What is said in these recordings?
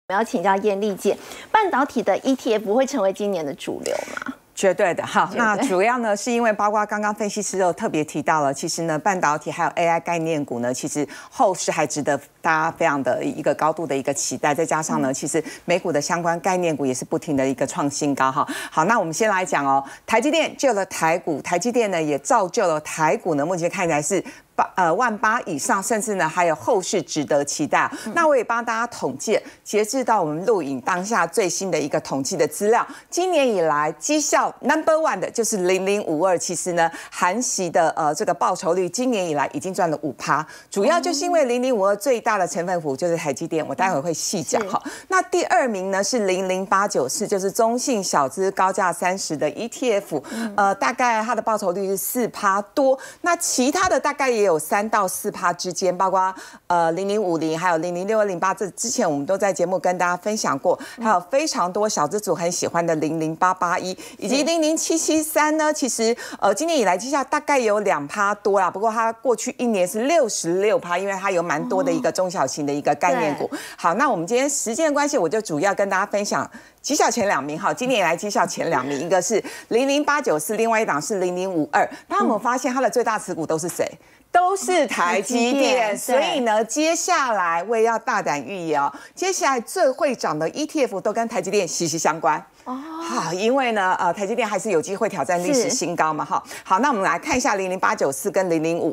我要请教燕丽姐，半导体的 ETF 会成为今年的主流吗？ 绝对的，好，那主要呢是因为包括刚刚分析师都特别提到了，其实呢半导体还有 AI 概念股呢，其实后市还值得大家非常的一个高度的一个期待，再加上呢，其实美股的相关概念股也是不停的一个创新高哈。好，那我们先来讲哦，台积电救了台股，台积电呢也造就了台股呢，目前看起来是18000以上，甚至呢还有后续值得期待。那我也帮大家统计，截至到我们录影当下最新的一个统计的资料，今年以来绩效 No.1 的就是0052，其实呢含息的这个报酬率，今年以来已经赚了5%，主要就是因为0052最大的成分股就是台积电，我待会会细讲哈。那第2名呢是00894，就是中信小资高价30的 ETF，大概它的报酬率是4%多，那其他的大概也有3到4%之间，包括0050还有006208，这之前我们都在节目跟大家分享过，还有非常多小资族很喜欢的00881以及00773呢，其实今年以来绩效大概有2%多啦，不过它过去1年是66%，因为它有蛮多的一个中小型的一个概念股。好，那我们今天时间的关系，我就主要跟大家分享绩效前2名，好，今年以来绩效前2名，一个是00894，另外一档是0052。大家有没有发现它的最大持股都是谁？都是台积电，所以呢，接下来我也要大胆预言哦，接下来最会涨的 ETF 都跟台积电息息相关。好，因为呢，台积电还是有机会挑战历史新高嘛，哈。好，那我们来看一下00894跟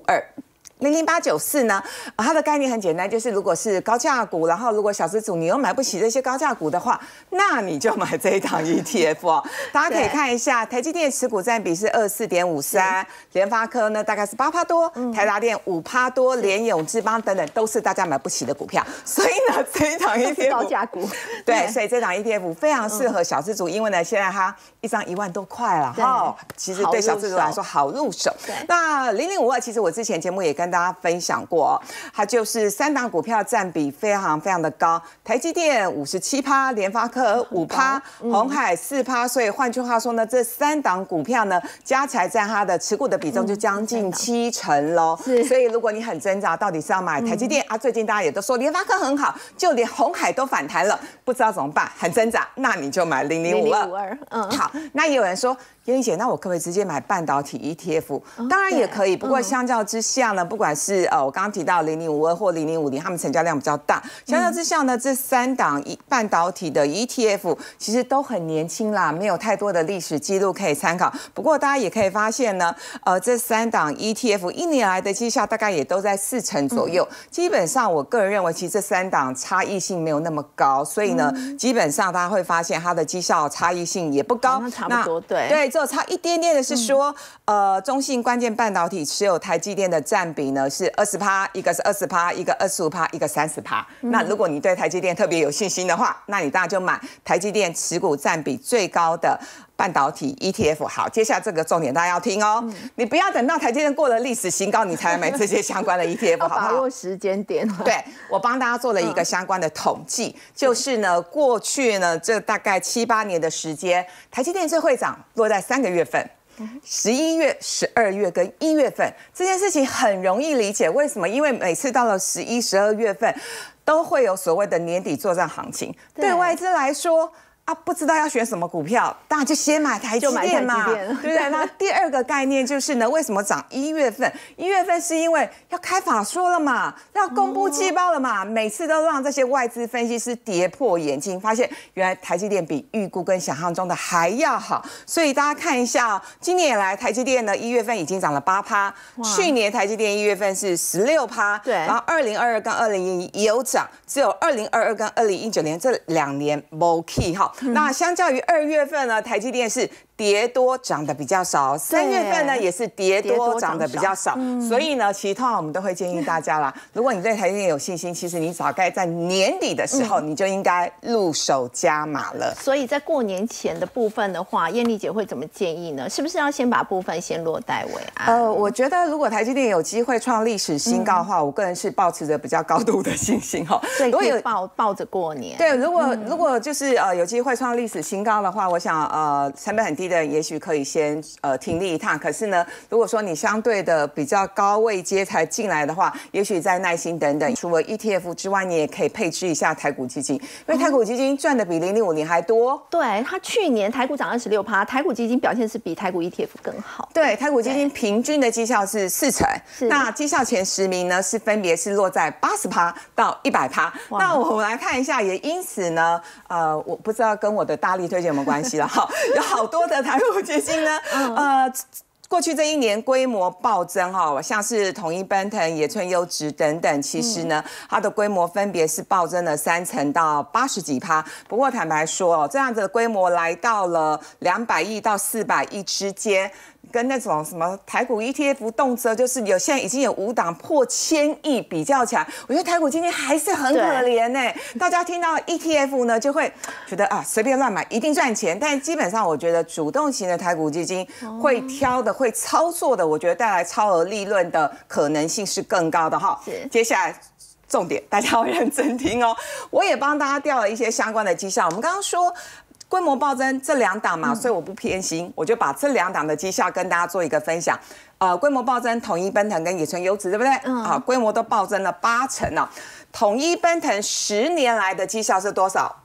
0052。00894呢，它的概念很简单，就是如果是高价股，然后如果小资主你又买不起这些高价股的话，那你就买这一档 ETF 哦。大家可以看一下，台积电持股占比是24.53%，联发科呢大概是8%多，台达电5%多，联咏、智邦等等都是大家买不起的股票。所以呢，这一档 ETF 高价股， 对，所以这档 ETF 非常适合小资主，因为呢，现在它一张1万多块了哈，其实对小资主来说好入手。那0052，其实我之前节目也跟大家分享过，它就是3档股票占比非常非常的高，台积电57%，联发科5%，鸿海4%，所以换句话说呢，这3档股票呢加起来占它的持股的比重就将近70%喽。所以如果你很挣扎，到底是要买台积电啊？最近大家也都说联发科很好，就连鸿海都反弹了，不知道怎么办，很挣扎，那你就买0052。好，那也有人说，燕丽姐，那我可不可以直接买半导体 ETF？当然也可以，不过相较之下呢，不管是我刚刚提到0052或0050，他们成交量比较大。相较之下呢，这3档半导体的 ETF 其实都很年轻啦，没有太多的历史记录可以参考。不过大家也可以发现呢，这3档 ETF 1年来的绩效大概也都在4成左右。基本上，我个人认为，其实这3档差异性没有那么高，所以呢，基本上大家会发现它的绩效差异性也不高。 那差不多，对， 只有差一点点的是说，中信关键半导体持有台积电的占比呢是20%，一个是20%，一个25%，一个30%。那如果你对台积电特别有信心的话，那你当然就买台积电持股占比最高的半导体 ETF。好，接下来这个重点大家要听哦，你不要等到台积电过了历史新高，你才来买这些相关的 ETF， 好不好？ 把握时间点。 对，我帮大家做了一个相关的统计，就是呢，过去呢这大概7、8年的时间，台积电最会涨落在3个月份。11月、12月跟1月份这件事情很容易理解，为什么？因为每次到了11、12月份，都会有所谓的年底作战行情。对外资来说啊，不知道要选什么股票，当然就先买台积电嘛，对不对？那第2个概念就是呢，为什么涨1月份？1月份是因为要开法说了嘛，要公布季报了嘛，每次都让这些外资分析师跌破眼镜，发现原来台积电比预估跟想象中的还要好。所以大家看一下哦，今年以来台积电呢1月份已经涨了8%，去年台积电1月份是16%，对，然后2022跟2021也有涨，只有2022跟2019年这2年没起哈。那相较于2月份呢，台积电是跌多涨得比较少，3月份呢也是跌多涨得比较少，所以呢，其实通常我们都会建议大家啦，如果你对台积电有信心，其实你早该在年底的时候，你就应该入手加码了。 所以在过年前的部分的话，燕丽姐会怎么建议呢？是不是要先把部分先落袋为安？ 我觉得如果台积电有机会创历史新高的话，我个人是抱持着比较高度的信心哈。 所以可以抱着过年。 对，如果就是有机会创历史新高的话，我想成本很低。 低的人，也许可以先停利一趟。可是呢，如果说你相对的比较高位阶才进来的话，也许再耐心等等。除了 ETF 之外，你也可以配置一下台股基金，因为台股基金赚的比0050还多。 对，它去年台股涨26%，台股基金表现是比台股 ETF 更好。 对，台股基金平均的绩效是40%，那绩效前10名呢是分别是落在80%到100%。那我们来看一下，也因此呢，我不知道跟我的大力推荐有没有关系了哈，有好多的台股基金呢，过去这一年规模暴增哈，像是统一奔腾、野村优质等等，其实呢，它的规模分别是暴增了30%到80几%。不过坦白说，这样子的规模来到了200亿到400亿之间。跟那种什么台股 ETF 动辄就是现在已经有5档破1000亿比较起来，我觉得台股今天还是很可怜呢。大家听到 ETF 呢，就会觉得随便乱买一定赚钱，但基本上我觉得主动型的台股基金会挑的、会操作的，我觉得带来超额利润的可能性是更高的哈。接下来重点，大家要认真听哦。我也帮大家调了一些相关的绩效，我们刚刚说。规模暴增这2档嘛，所以我不偏心，我就把这2档的绩效跟大家做一个分享。规模暴增，统一奔腾跟野村优质，对不对？规模都暴增了80%哦。统一奔腾10年来的绩效是多少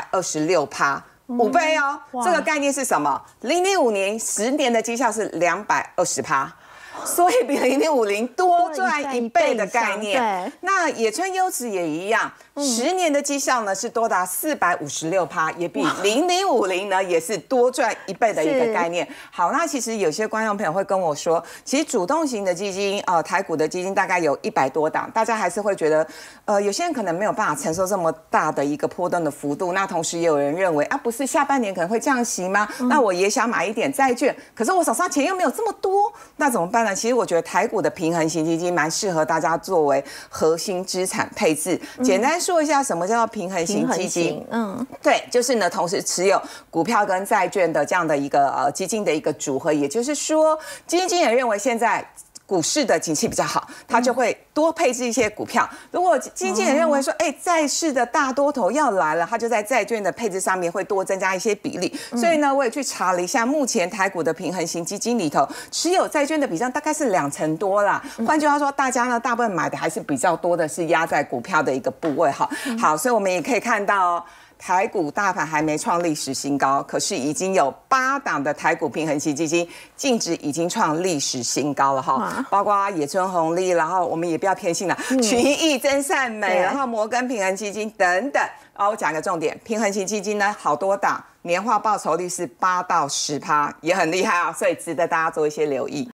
？526%，5倍哦。这个概念是什么？0050年10年的绩效是220%。所以比0050多赚1倍的概念。那野村优质也一样，10年的绩效呢是多达456%，也比0050呢也是多赚1倍的一个概念。好，那其实有些观众朋友会跟我说，其实主动型的基金，台股的基金大概有100多档，大家还是会觉得，有些人可能没有办法承受这么大的一个波动的幅度。那同时也有人认为，不是下半年可能会降息吗？那我也想买一点债券，可是我手上钱又没有这么多，那怎么办呢？其实我觉得台股的平衡型基金蛮适合大家作为核心资产配置。简单说一下什么叫做平衡型基金？对，就是呢同时持有股票跟债券的这样的一个基金的一个组合。也就是说，基金经理认为现在股市的景气比较好，他就会多配置一些股票。如果经纪人认为说，债市的大多头要来了，他就在债券的配置上面会多增加一些比例。所以呢，我也去查了一下，目前台股的平衡型基金里头，持有债券的比重大概是2成多啦。换句话说，大家呢大部分买的还是比较多的是压在股票的一个部位哈。好，所以我们也可以看到台股大盘还没创历史新高，可是已经有8档的台股平衡型基金净值已经创历史新高了哈，包括野村红利，然后我们也不要偏心了，群益、真善美，然后摩根平衡基金等等。我讲一个重点，平衡型基金呢好多档，年化报酬率是8到10%，也很厉害啊，所以值得大家做一些留意。